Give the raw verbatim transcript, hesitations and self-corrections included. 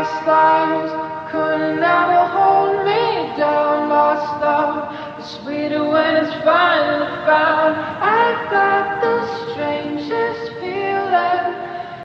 past lives could never hold me down. Lost love, the sweet